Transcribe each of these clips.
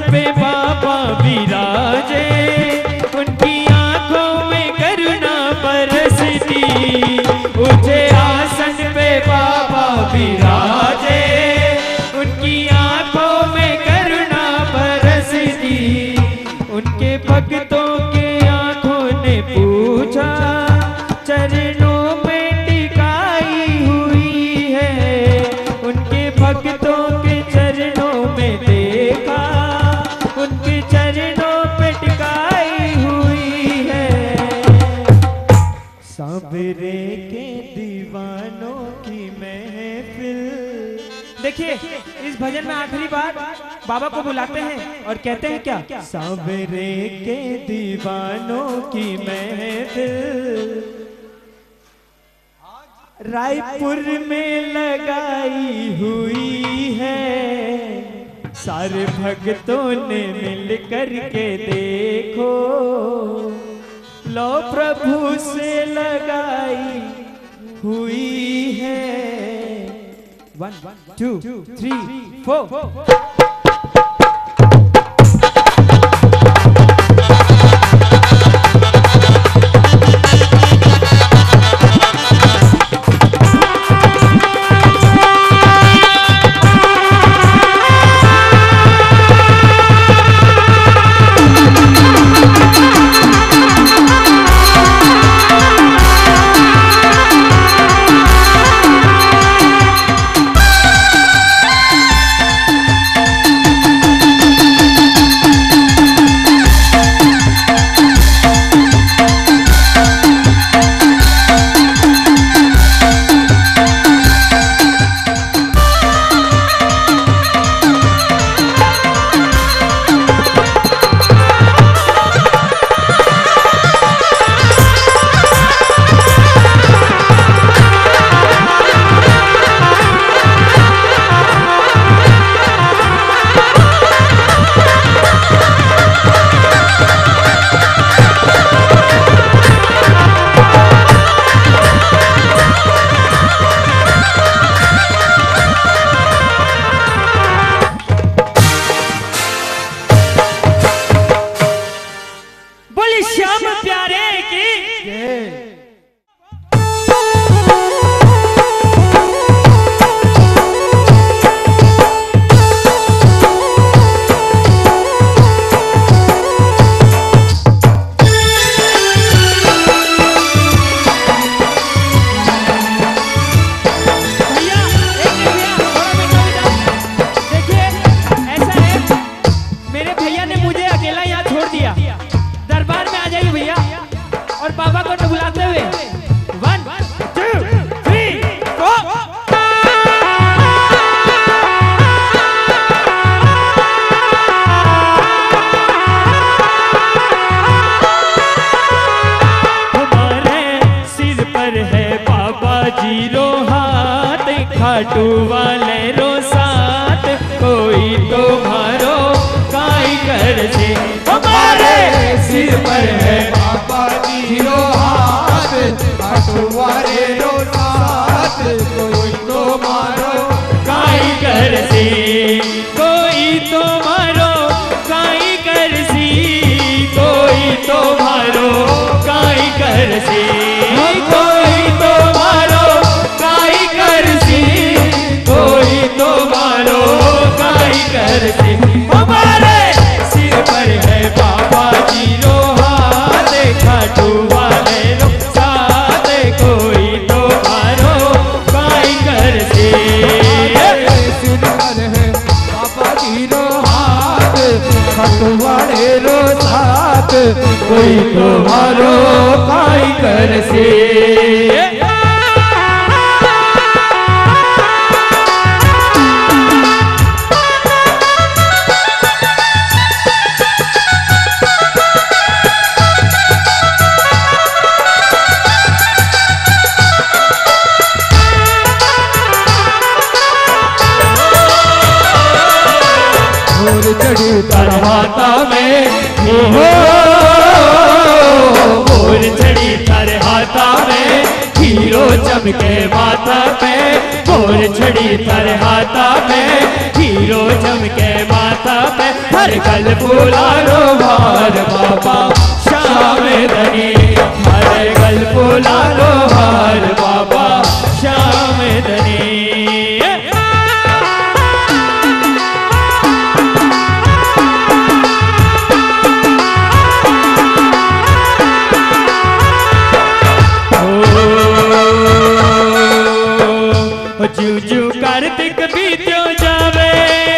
पे बाबा विराजे, उनकी आंखों में करुणा बरसती। ऊंचे आसन पे बाबा विराजे, उनकी आंखों में करुणा बरसती। उनके भक्तों के आंखों ने पूछा, चरणों में टिकाई हुई है। उनके भक्तों के चरणों में देखा, उनके चरणों पे टिकाई हुई है। सांवरे के दीवानों की महफिल। देखिए इस भजन में आखिरी बार बाबा को बुलाते हैं और कहते हैं क्या, सांवरे के दीवानों की महफिल रायपुर में लगाई हुई है। सारे भक्तों ने मिल कर के देखो, लो प्रभु से लगाई हुई है। 1 2 3 4। खाटू वाले रो साथ, कोई तुम्हारो काई कर से। हमारे सिर पर है बाबा जी रो हाथ, खाटू वाले रो साथ, कोई तुम्हारो काई कर से। कोई तुम्हारो काई कर सी, कोई तुम्हारो काई कर सी, कोई तुम्हारो काई कर सी, कोई तुम्हारो काई कर सी। हमारे सिर पर है बाबा जी रो हाथ, खाटू वाले रो साथ, कोई तुम्हारो काई कर सी। सिर पर है बाबा जी रो हाथ, खाटू वाले रो साथ, कोई तुम्हारो काई कर सी। चढ़ी तरहाता में हो, मोर चढ़ी तरहाता में, हीरो चमके माथा पे, मोर चढ़ी तरहाता में, हीरो चमके माथा पे। हर गल फुलारो हार बाबा श्याम धनी, हर गल फुलारो हार बाबा श्याम धनी। जू जू कार्तिक बीत्यो जावे,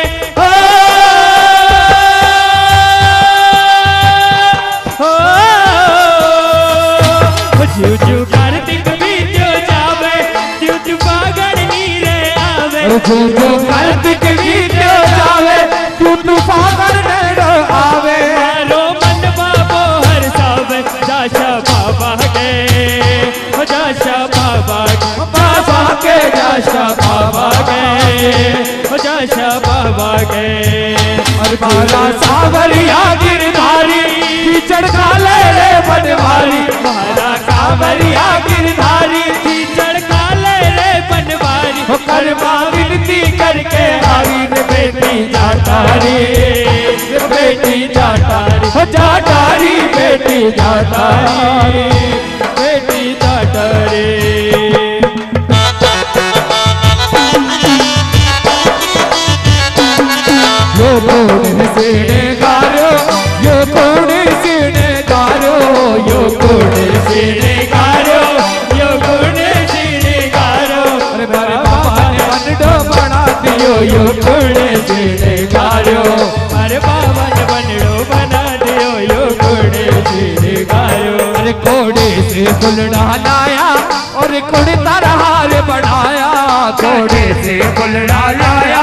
जू जू कार्तिक बीत्यो जावे, जू जू फागण नीरे आवे, जू जू कार्तिक बीत्यो जावे, जू जू फागण नीरे आवे। रो मन बाबो हर सावे, जाशा बाबा के, जाशा बाबा के, जाशा बाबा के, जाशा बाबा के। और बाला सावरिया गिरधारी, कीचड़ काले रे बनवारी, मारा कांवरिया गिरधारी, कीचड़ काले रे बनवारी। कर्मा विनती करके हारी रे बेटी जाटारी, बेटी जाटारी, जाटारी बेटी जाटारी, बेटी जाटारी। यो कौन सीने गारो, यो कौन सीने गारो, यो कौन सीने गारो, यो कौन सीने गारो। अरे मेरे बाबा ने बनडो बना दियो, यो कौन सीने गारो, अरे बाबा ने बनडो बना दियो, यो कौन सीने गारो। अरे कोड़े से फुलड़ा लाया और कोड़े तारा हार बढ़ाया, कोड़े से फुलड़ा लाया,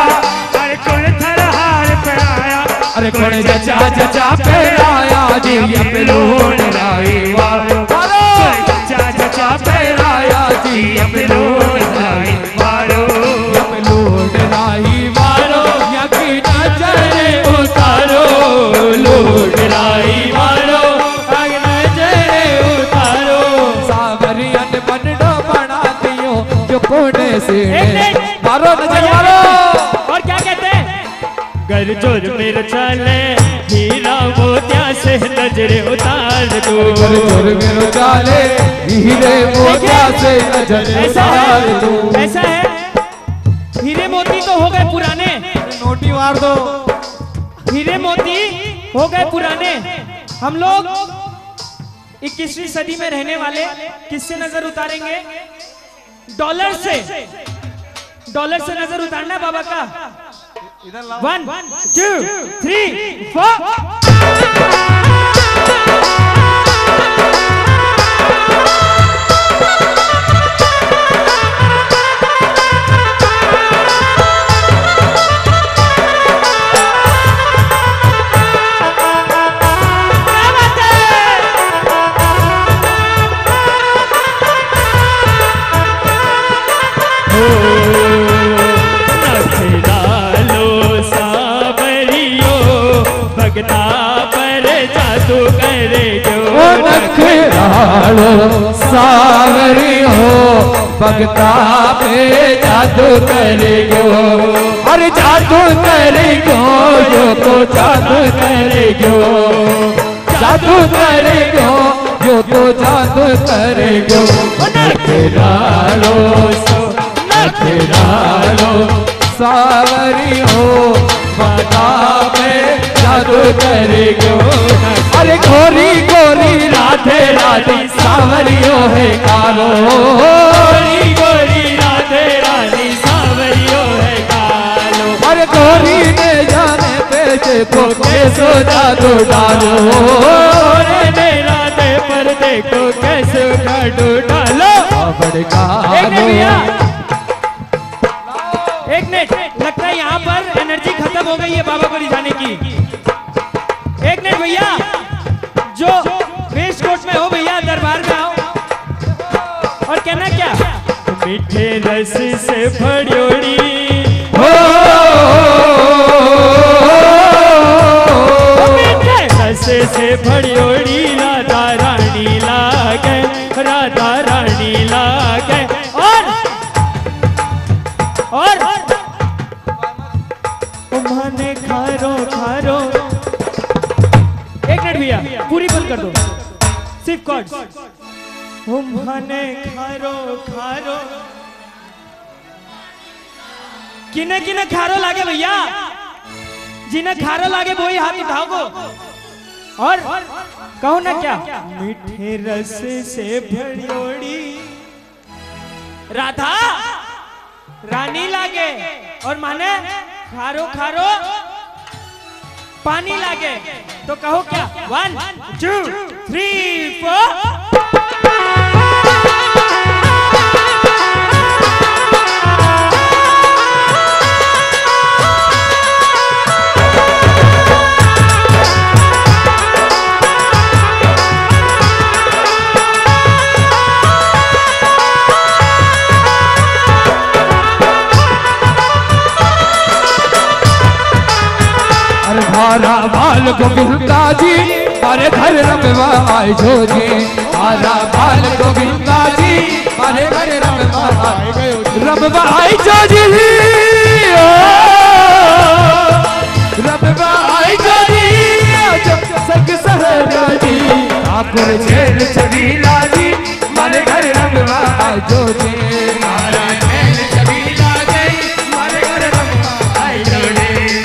अरे कोड़े जचा जचा पहराया जी अपलोन लाई वारो, जचा जचा पहराया जी अपलोन लाई वारो, अपलोन लाई वारो, यकी नजरे उतारो, लोट लाई मारो, नजरे उतारो। सावरियन बनडो बना दियो, जो कोड़े से मारो नजर मारो। और क्या कहते हैं? गर जोर मेरे चले, हीरा मोतिया से नजरे उतार दो, गर जोर मेरे चाले, हीरे मोतिया से नजर उतार दो। ऐसा है, हीरे मोती तो हो गए पुराने, नोटी मार दो। हीरे मोती हो गए पुराने। हम लोग 21वीं सदी में रहने वाले किससे नजर उतारेंगे? डॉलर से। डॉलर से नजर उतारना है बाबा का। 1 2 3 4। भगता पर जादू करे जो, नखरालो सावरी हो, भगता पे जादू करे गो, अरे जादू करे गो, जो तो जादू करे गो, जादू करे गो, जो तो जादू करे गो। नखरालो नखरालो सावरी हो, भगता पे जादू करे गो, अरे गोरी गोरी राधे राधे सावरियो है कालो, गोरी गोरी राधे राधे सावरियो है कालो। अरे गोरी ने जाने पेचे को कैसो जादू डालो, रे राधे पर देखो कैसे जादू डालो। एक मिनट, लगता है यहाँ पर एनर्जी खत्म हो गई है बाबा को रिझाने की। एक मिनट भैया, जो वेस्ट कोट में हो भैया दरबार में आओ और कहना क्या? मीठे रस से भड़ोड़ी हो, मीठे रस से भड़ोड़ी राधा रानी लागे, राधा रानी लागे। और माने खारो खारो भैया पूरी बंद कर दो, सिर्फ कॉर्ड्स। मने खारो खारो किने किने खारो लागे भैया, जिन्हें खारो लागे वही हाथ उठाओ को और कहो ना क्या। मीठे रस से भरियोड़ी राधा रानी लागे, और माने खारो खारो पानी लागे, तो कहो क्या। 1 2 3 4। हरा बाल गोविंदा जी हरे घर रमवा आए जो जी, हरा बाल गोविंदा जी हरे घर रमवा आए जो जी, रमवा आए जो जी सग सहरा जी, ठाकुर झेल छबीला जी हरे घर रमवा आए जो जी, हरा झेल छबीला जी हरे घर रमवा आए जो जी।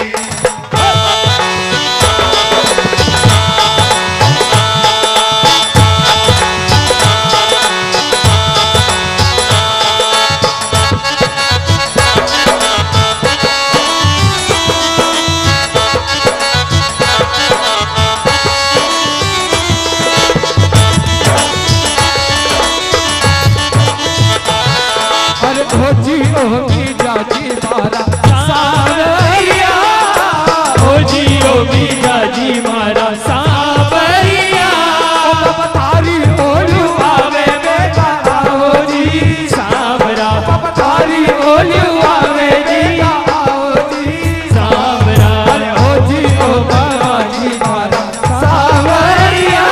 जी ओ मी जाजी मारा सावरिया, ओ जी ओ मी जाजी मारा सावरिया, तारी ओलू आवे बेटा आओ जी सावरा, तारी ओलू आवे जी आओ जी सावरा, ओ जी ओ बाजी मारा सावरिया।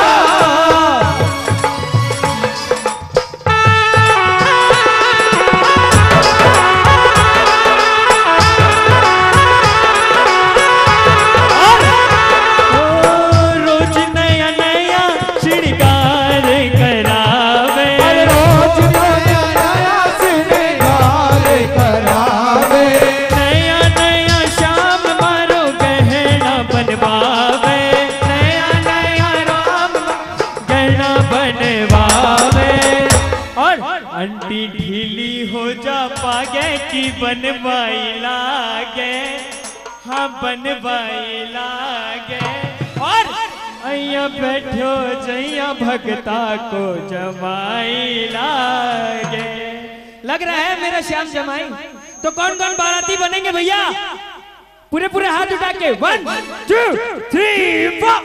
अंटी ढीली हो जा पागे की बनवाई लागे, हाँ बनवाई लागे, और अया बैठो जैया भगता को जमाई लागे। लग रहा है मेरा श्याम जमाई। तो कौन कौन बाराती बनेंगे भैया, पूरे पूरे हाथ उठा के 1 2 3 4।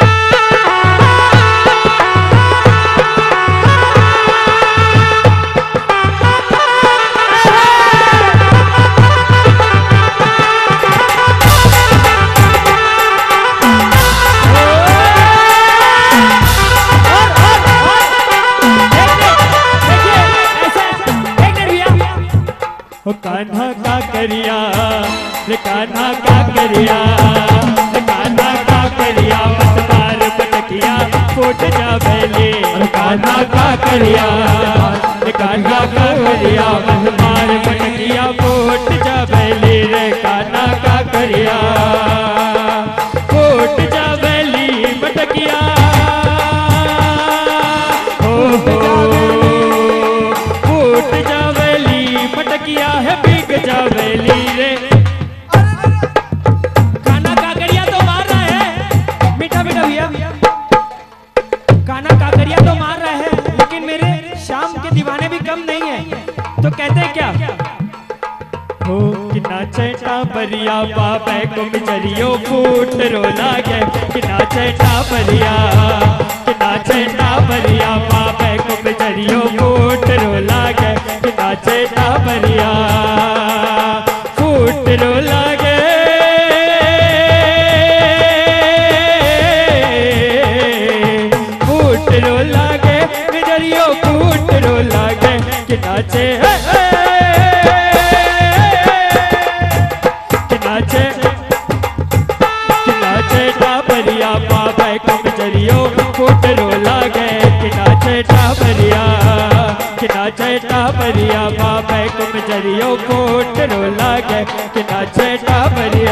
कान्हा का करिया रे कान्हा का करिया रे कान्हा का करिया, मत मार पटकिया फूट जा बैले, कान्हा का करिया रे कान्हा का करिया, मत मार पटकिया फूट जा बैले रे, कान्हा का करिया फूट जा बैली पटकिया, हो फूट जा बैली पटकिया है बिक जावेली रे। कान्हा काकरिया तो मार रहा है, मीठा मीठा भैया, कान्हा काकरिया तो मार रहा है, लेकिन मेरे श्याम के दीवाने भी कम नहीं है। तो कहते हैं क्या। हो कि नाचेटा बरिया बाबे को बिचरियो फूट रो लागे, कि नाचेटा बरिया बाबे को बिचरियो फूट रो लागे, कि नाचेटा बरिया फूट रो लागे, फूट रो लागे बिचरियो फूट रो लागे, कि नाचे नाचे नाचे बरिया बाबे को बिचरियो नाचे टाबरिया बाबे कुम जरियो कोट रो लागे कि नाचे टाबरिया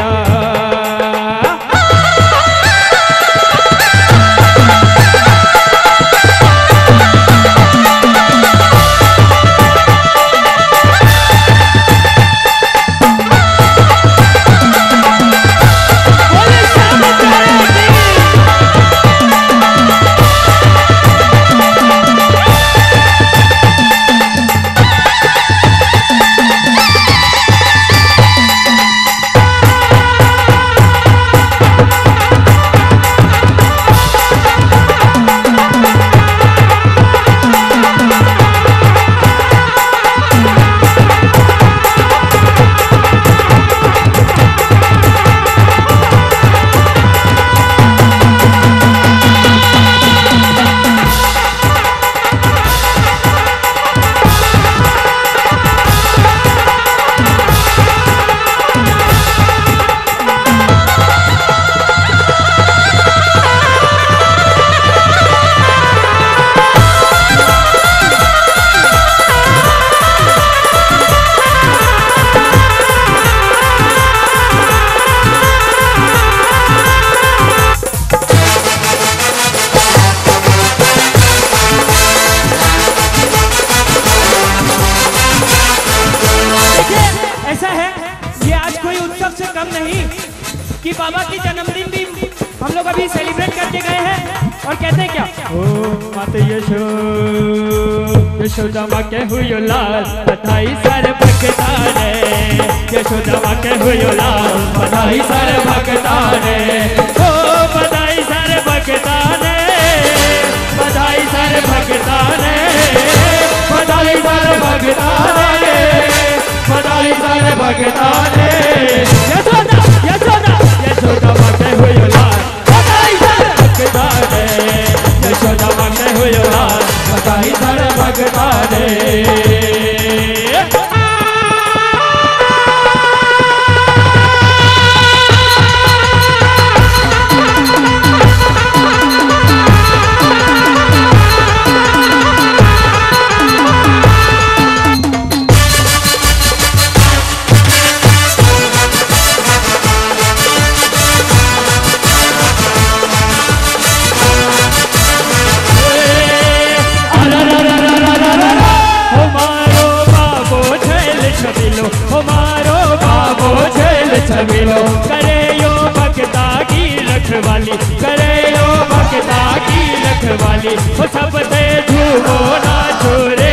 कि बाबा की जन्मदिन भी हम लोग अभी सेलिब्रेट करके गए हैं और कहते हैं क्या ओ माता यशोदा माँ के हुई लाल बधाई सारे भक्तारे यशोदा माँ के हुई लाल बधाई सारे भक्तारे ओ बधाई सारे भक्तारे बधाई सारे भक्तारे बधाई सारे भक्तारे बधाई सारे भक्तारे यशोदा यशोदा यशोदा माँ के हुई लाल बधाई सारे भक्तारे यशोदा माँ के हुई लाल बधाई सारे भक्तारे छबिलो करे यो भक्ता की रखवाली करे यो भक्ता की रखवाली वो सब से झूमो ना छोरे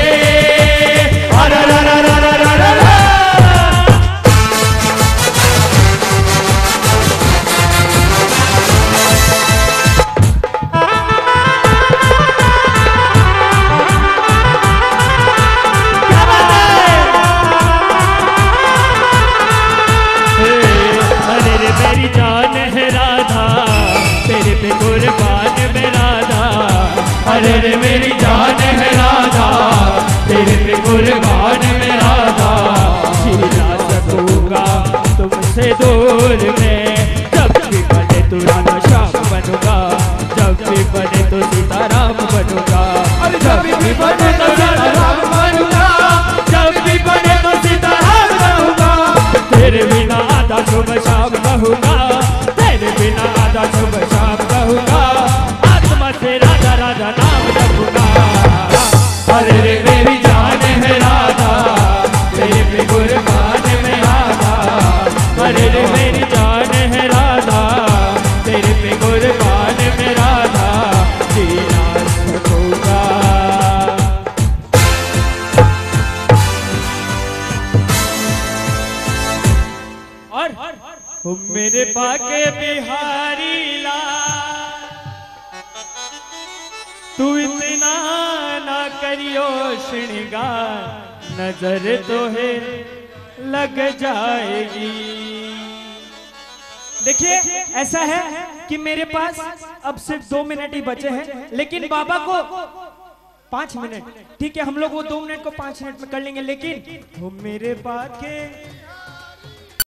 मेरी जान है राधा तेरे पे कुर्बान में राधा अरे रे मेरी जान है राधा तेरे पे कुर्बान में राधा जी ना सकूंगा तुमसे दूर में जब भी बने तो राधा श्याम बनूंगा जब भी बने तो सीताराम बनूंगा जब भी बने तो राम बनूंगा जब भी बने तो सीताराम बनूंगा तेरे बिना आधा सुबह शाम कहूंगा तेरे बिना आधा सुबह शाम कहूंगा आत्मा से राधा राधा नाम रखूंगा अरे रे मेरी जान है राधा तेरे पे कुर्बान में राधा अरे रे मेरी जान है राधा तेरे पे कुर्बान में राधा जीना सकूंगा और मेरे बाके बिहारी लाल तू इतना ना करियो श्रृंगार नजर तो है लग जाएगी। देखिए ऐसा है कि मेरे पास अब सिर्फ 2 मिनट ही बचे हैं, लेकिन बाबा को 5 मिनट, ठीक है हम लोग वो 2 मिनट को 5 मिनट में कर लेंगे, लेकिन वो मेरे बाके